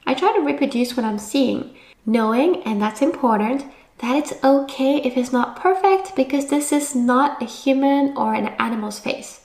I try to reproduce what I'm seeing, knowing, and that's important, that it's okay if it's not perfect because this is not a human or an animal's face.